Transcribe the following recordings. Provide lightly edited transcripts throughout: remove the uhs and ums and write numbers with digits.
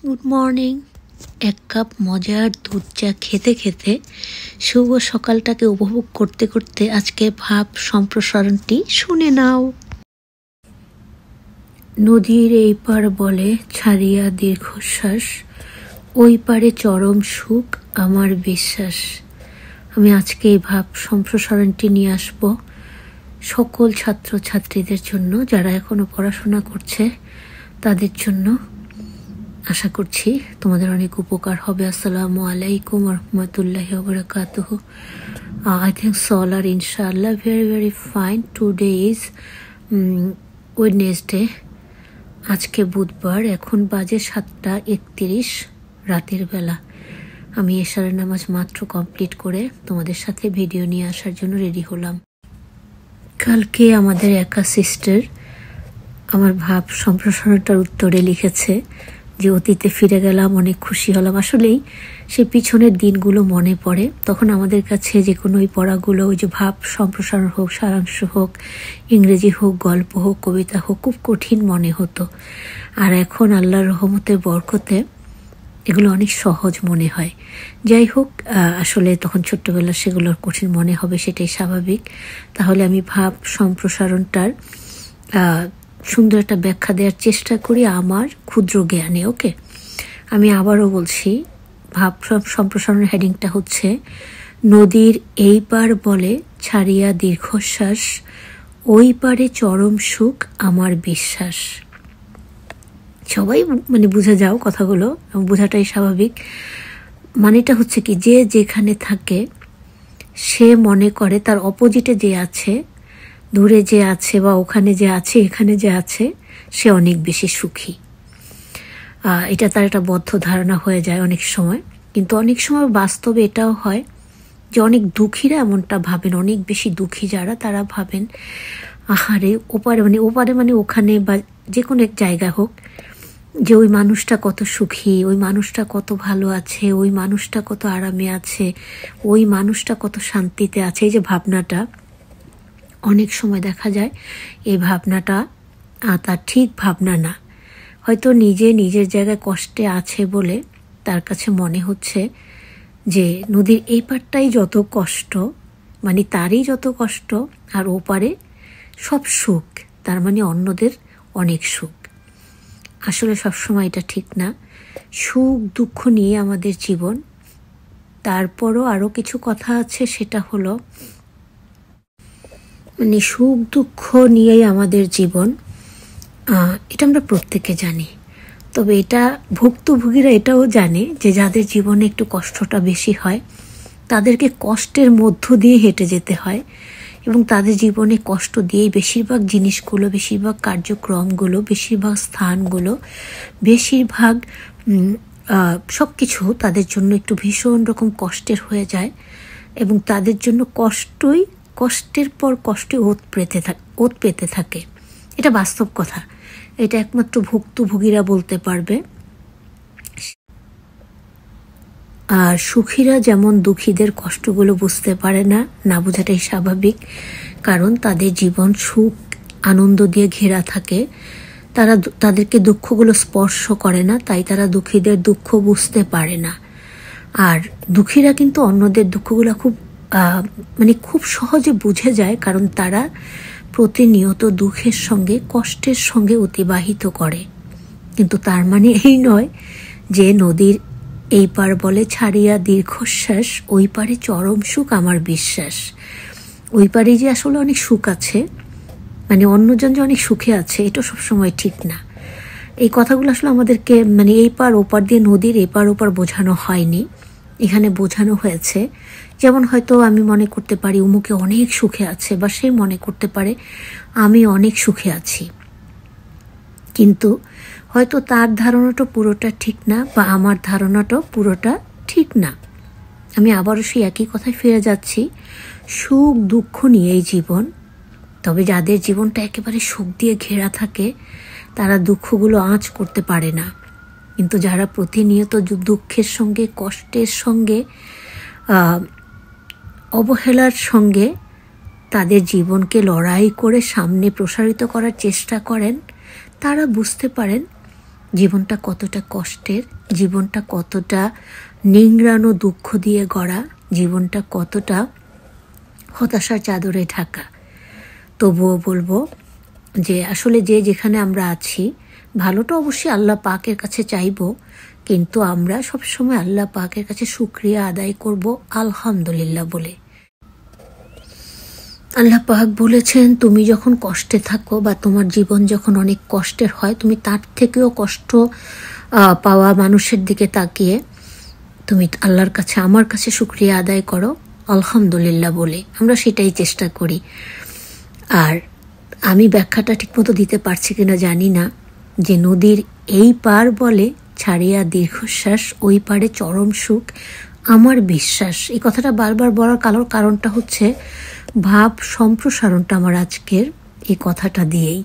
Good morning. এক cup মজার দুধ চা খেতে খেতে শুভ সকালটাকে উপভোগ করতে করতে আজকে ভাব সম্প্রসারণটি শুনে নাও। নদীর এই পার বলে ছাড়িয়া দীর্ঘশ্বাস, ওই পারে চরম সুখ আমার বিশ্বাস। আমি আজকে এই ভাব সম্প্রসারণটি নিয়ে আসব সকল ছাত্রছাত্রীদের জন্য, যারা এখনো পড়াশোনা করছে তাদের জন্য। আশা করছি তোমাদের অনেক উপকার হবে। আসসালামু আলাইকুম রহমতুল্লাহি ওয়া বারাকাতুহু। I think all are inshallah very fine. Today is Wednesday. আজকে বুধবার, এখন বাজে 7:31 রাতের বেলা। আমি এশারের নামাজ মাত্র কমপ্লিট করে তোমাদের সাথে ভিডিও নিয়ে আসার জন্য রেডি হলাম। কালকে আমাদের একা সিস্টার আমার ভাব সম্প্রসারণটার উত্তরে লিখেছে যে অতীতে ফিরে গেলাম, অনেক খুশি হলাম। আসলেই সেই পিছনের দিনগুলো মনে পড়ে। তখন আমাদের কাছে যে কোনো ওই পড়াগুলো, ওই যে ভাব সম্প্রসারণ হোক, সারাংশ হোক, ইংরেজি হোক, গল্প হোক, কবিতা হোক, খুব কঠিন মনে হতো। আর এখন আল্লাহর রহমতের বরকতে এগুলো অনেক সহজ মনে হয়। যাই হোক, আসলে তখন ছোট্টবেলা সেগুলো কঠিন মনে হবে, সেটাই স্বাভাবিক। তাহলে আমি ভাব সম্প্রসারণটার সুন্দর একটা ব্যাখ্যা দেওয়ার চেষ্টা করি আমার ক্ষুদ্র জ্ঞানে। ওকে, আমি আবারও বলছি, ভাব সম্প্রসারণের হেডিংটা হচ্ছে নদীর এই পার বলে ছাড়িয়া দীর্ঘশ্বাস, ওই পারে চরম সুখ আমার বিশ্বাস। সবাই বুঝে যাও কথাগুলো, বোঝাটাই স্বাভাবিক। মানেটা হচ্ছে কি, যে যেখানে থাকে সে মনে করে তার অপোজিটে যে আছে, দূরে যে আছে বা ওখানে যে আছে, এখানে যে আছে, সে অনেক বেশি সুখী। এটা তার একটা বদ্ধ ধারণা হয়ে যায় অনেক সময়। কিন্তু অনেক সময় বাস্তবে এটাও হয় যে অনেক দুঃখীরা এমনটা ভাবেন, অনেক বেশি দুঃখী যারা, তারা ভাবেন আহারে ওপারে ওখানে বা যে কোনো এক জায়গা হোক, যে ওই মানুষটা কত সুখী, ওই মানুষটা কত ভালো আছে, ওই মানুষটা কত আরামে আছে, ওই মানুষটা কত শান্তিতে আছে। এই যে ভাবনাটা, অনেক সময় দেখা যায় এই ভাবনাটা তার ঠিক ভাবনা না। হয়তো নিজের জায়গায় কষ্টে আছে বলে তার কাছে মনে হচ্ছে যে নদীর এই পারটাই যত কষ্ট, তারই যত কষ্ট, আর ওপারে সব সুখ, তার অন্যদের অনেক সুখ। আসলে সবসময় এটা ঠিক না। সুখ দুঃখ নিয়ে আমাদের জীবন। তারপরও আরও কিছু কথা আছে, সেটা হলো সুখ দুঃখ নিয়েই আমাদের জীবন, এটা আমরা প্রত্যেকে জানি। তবে এটা ভুক্তভোগীরা এটাও জানে যে যাদের জীবনে একটু কষ্টটা বেশি হয়, তাদেরকে কষ্টের মধ্য দিয়ে হেঁটে যেতে হয়, এবং তাদের জীবনে কষ্ট দিয়েই বেশিরভাগ জিনিসগুলো, বেশিরভাগ কার্যক্রমগুলো, বেশিরভাগ স্থানগুলো, বেশিরভাগ সব কিছু তাদের জন্য একটু ভীষণ রকম কষ্টের হয়ে যায়, এবং তাদের জন্য কষ্টের পর কষ্টে ওত পেতে থাকে। এটা বাস্তব কথা, এটা একমাত্র ভুক্তভোগীরা বলতে পারবে। আর সুখীরা যেমন দুঃখীদের কষ্টগুলো বুঝতে পারে না, না বোঝাটাই স্বাভাবিক, কারণ তাদের জীবন সুখ আনন্দ দিয়ে ঘেরা থাকে। তাদেরকে দুঃখগুলো স্পর্শ করে না, তাই তারা দুঃখীদের দুঃখ বুঝতে পারে না। আর দুঃখীরা কিন্তু অন্যদের দুঃখগুলো খুব সহজে বুঝে যায়, কারণ তারা প্রতিনিয়ত দুঃখের সঙ্গে কষ্টের সঙ্গে অতিবাহিত করে। কিন্তু তার এই নয় যে নদীর এই পার বলে ছাড়িয়া দীর্ঘশ্বাস, ওই পারে চরম সুখ আমার বিশ্বাস। ওই পারে যে আসলে অনেক সুখ আছে, অন্যজন যে অনেক সুখে আছে, এটা সবসময় ঠিক না। এই কথাগুলো আসলে আমাদেরকে এই পার ওপার দিয়ে, নদীর এপার ওপার বোঝানো হয়নি, এখানে বোঝানো হয়েছে। যেমন হয়তো আমি মনে করতে পারি উমুকে অনেক সুখে আছে, বা সে মনে করতে পারে আমি অনেক সুখে আছি, কিন্তু হয়তো তার ধারণাটা পুরোটা ঠিক না, বা আমার ধারণাটাও পুরোটা ঠিক না। আমি আবারও সেই একই কথায় ফিরে যাচ্ছি, সুখ দুঃখ নিয়েই জীবন। তবে যাদের জীবনটা একেবারে সুখ দিয়ে ঘেরা থাকে, তারা দুঃখগুলো আঁচ করতে পারে না। কিন্তু যারা প্রতিনিয়ত দুঃখের সঙ্গে, কষ্টের সঙ্গে, অবহেলার সঙ্গে তাদের জীবনকে লড়াই করে সামনে প্রসারিত করার চেষ্টা করেন, তারা বুঝতে পারেন জীবনটা কতটা কষ্টের, জীবনটা কতটা নিংড়ানো দুঃখ দিয়ে গড়া, জীবনটা কতটা হতাশার চাদরে ঢাকা। তবুও বলবো যে আসলে যে যেখানে আমরা আছি, ভালোটা অবশ্যই আল্লাহ পাকের কাছে চাইব, কিন্তু আমরা সবসময় আল্লাহ পাকের কাছে শুকরিয়া আদায় করব আলহামদুলিল্লাহ বলে। আল্লাহ পাক বলেছেন, তুমি যখন কষ্টে থাকো বা তোমার জীবন যখন অনেক কষ্টের হয়, তুমি তার থেকেও কষ্ট পাওয়া মানুষের দিকে তাকিয়ে তুমি আল্লাহর কাছে, আমার কাছে শুকরিয়া আদায় করো আলহামদুলিল্লাহ বলে। আমরা সেটাই চেষ্টা করি। আর আমি ব্যাখ্যাটা ঠিকমতো দিতে পারছি কিনা জানি না, যে নদীর এই পার বলে ছাড়িয়া দীর্ঘশ্বাস, ওই পারে চরম সুখ আমার বিশ্বাস। এই কথাটা বারবার বলার কারণটা হচ্ছে ভাব সম্প্রসারণটা আমার আজকের এই কথাটা দিয়েই।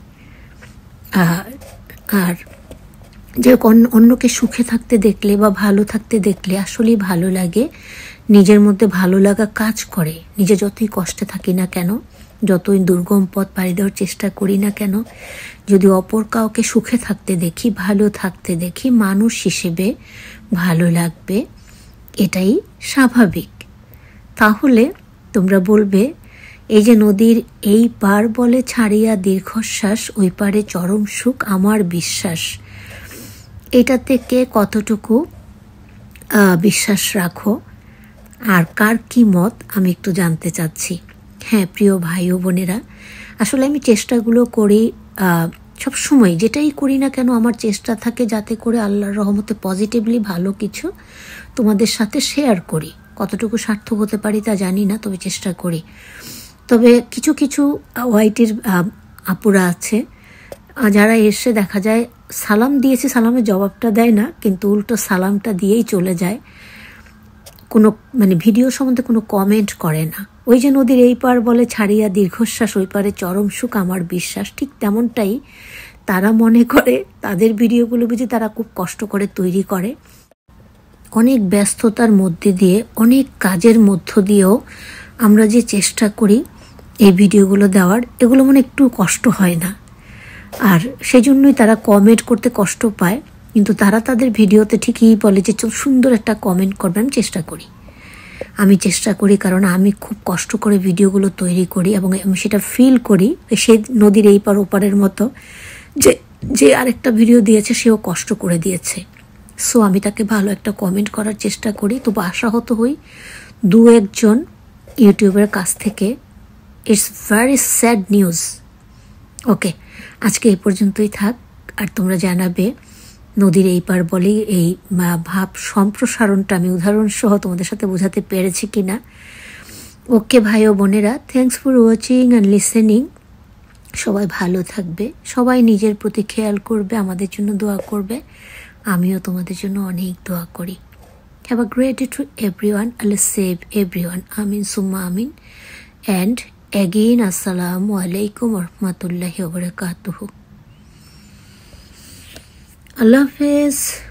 আর যে অন্যকে সুখে থাকতে দেখলে বা ভালো থাকতে দেখলে আসলেই ভালো লাগে, নিজের মধ্যে ভালো লাগা কাজ করে। নিজে যতই কষ্টে থাকি না কেন, যতই দুর্গম পথ পাড়ি দেওয়ার চেষ্টা করি না কেন, যদি অপর কাউকে সুখে থাকতে দেখি, ভালো থাকতে দেখি, মানুষ হিসেবে ভালো লাগবে, এটাই স্বাভাবিক। তাহলে তোমরা বলবে, এই যে নদীর এই পার বলে ছাড়িয়া দীর্ঘশ্বাস, ওই পারে চরম সুখ আমার বিশ্বাস, এটা থেকে কতটুকু বিশ্বাস রাখো আর কার কি মত আমি একটু জানতে চাচ্ছি। হ্যাঁ প্রিয় ভাই ও বোনেরা, আসলে আমি চেষ্টাগুলো করি, সবসময় যেটাই করি না কেন আমার চেষ্টা থাকে যাতে করে আল্লাহর রহমতে পজিটিভলি ভালো কিছু তোমাদের সাথে শেয়ার করি। কতটুকু সার্থক হতে পারি তা জানি না, তবে চেষ্টা করি। তবে কিছু কিছু ওয়াইটির আপুরা আছে যারা এসে দেখা যায় সালাম দিয়েছে, সালামের জবাবটা দেয় না, কিন্তু উল্টো সালামটা দিয়েই চলে যায়, কোনো ভিডিও সম্বন্ধে কোনো কমেন্ট করে না। ওই যে নদীর এই পার বলে ছাড়িয়া দীর্ঘশ্বাস, ওই পারে চরম সুখ আমার বিশ্বাস, ঠিক তেমনটাই তারা মনে করে। তাদের ভিডিওগুলো বুঝি তারা খুব কষ্ট করে তৈরি করে, অনেক ব্যস্ততার মধ্যে দিয়ে, অনেক কাজের মধ্য দিয়েও আমরা যে চেষ্টা করি এই ভিডিওগুলো দেওয়ার, এগুলো একটু কষ্ট হয় না। আর সেই জন্যই তারা কমেন্ট করতে কষ্ট পায়, কিন্তু তারা তাদের ভিডিওতে ঠিকই বলে যে খুব সুন্দর একটা কমেন্ট করবে। আমি চেষ্টা করি কারণ আমি খুব কষ্ট করে ভিডিওগুলো তৈরি করি এবং আমি সেটা ফিল করি, সেই নদীর এই পার ওপারের মতো, যে আরেকটা ভিডিও দিয়েছে সেও কষ্ট করে দিয়েছে। সো আমি তাকে ভালো একটা কমেন্ট করার চেষ্টা করি, তবু আশাহত হই দু একজন ইউটিউবের কাছ থেকে। It's very sad news. Okay, আজকে এই পর্যন্তই থাক। আর তোমরা জানাবে নদীর এই পার বলেই এই ভাব সম্প্রসারণটা আমি উদাহরণসহ তোমাদের সাথে বোঝাতে পেরেছি কিনা। ওকে ভাই ও বোনেরা, thanks for watching and listening. সবাই ভালো থাকবে, সবাই নিজের প্রতি খেয়াল করবে, আমাদের জন্য দোয়া করবে। আমিও তোমাদের জন্য অনেক দোয়া করি। Have a great day to everyone. আল্লাহ সেভ এভরিওয়ান। আমিন সুম্মা আমিন। অ্যান্ড অ্যাগেইন আসসালামু আলাইকুম রহমতুল্লাহি ওয়া বারাকাতুহু। আল্লাহ হাফেজ।